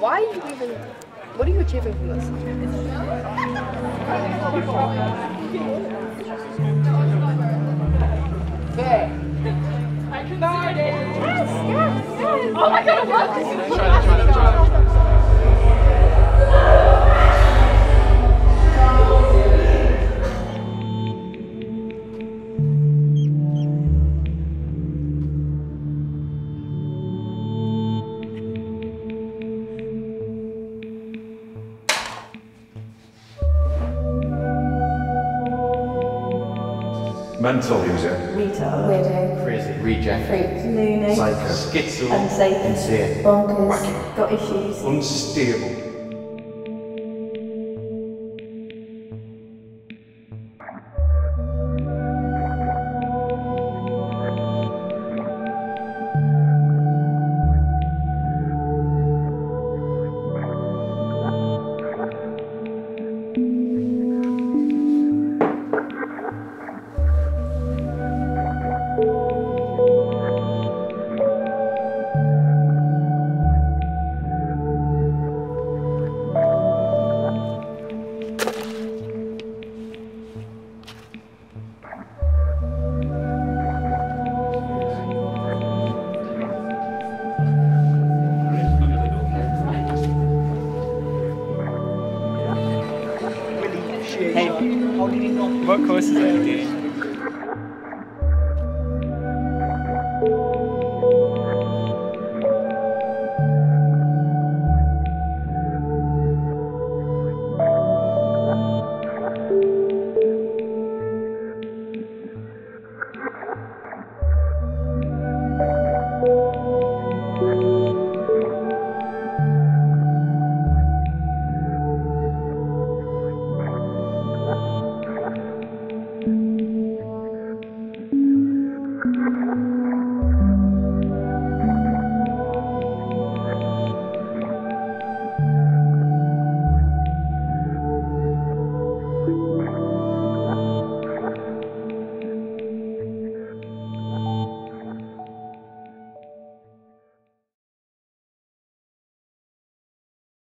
Why are you even? What are you achieving from this? Oh my god, I love this! Try Mental user. Retard. Weirdo. Crazy. Reject. Freak. Loony. Psycho. Schizo. Unsafe. Insane. Bonkers. Wacky. Got issues. Unstable. Hey, what course is it?